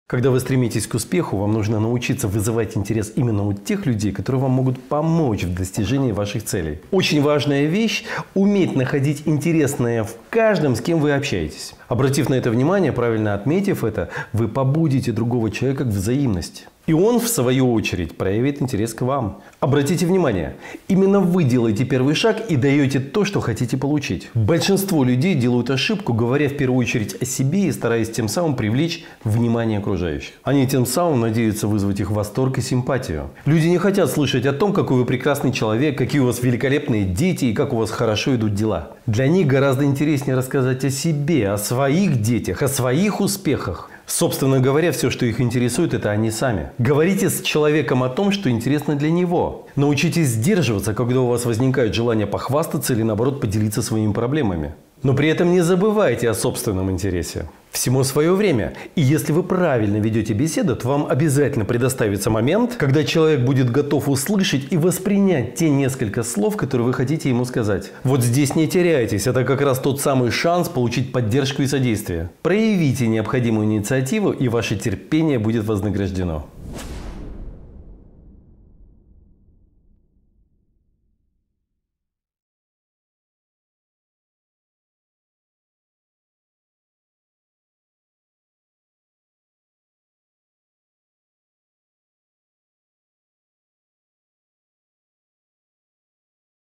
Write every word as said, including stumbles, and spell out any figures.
Когда вы стремитесь к успеху, вам нужно научиться вызывать интерес именно у тех людей, которые вам могут помочь в достижении ваших целей. Очень важная вещь – уметь находить интересное в каждом, с кем вы общаетесь. Обратив на это внимание, правильно отметив это, вы побудите другого человека к взаимности. И он, в свою очередь, проявит интерес к вам. Обратите внимание, именно вы делаете первый шаг и даете то, что хотите получить. Большинство людей делают ошибку, говоря в первую очередь о себе и стараясь тем самым привлечь внимание окружающих. Они тем самым надеются вызвать их восторг и симпатию. Люди не хотят слышать о том, какой вы прекрасный человек, какие у вас великолепные дети и как у вас хорошо идут дела. Для них гораздо интереснее рассказать о себе, о своих детях, о своих успехах. Собственно говоря, все, что их интересует, это они сами. Говорите с человеком о том, что интересно для него. Научитесь сдерживаться, когда у вас возникает желание похвастаться или, наоборот, поделиться своими проблемами. Но при этом не забывайте о собственном интересе. Всему свое время. И если вы правильно ведете беседу, то вам обязательно предоставится момент, когда человек будет готов услышать и воспринять те несколько слов, которые вы хотите ему сказать. Вот здесь не теряйтесь. Это как раз тот самый шанс получить поддержку и содействие. Проявите необходимую инициативу, и ваше терпение будет вознаграждено.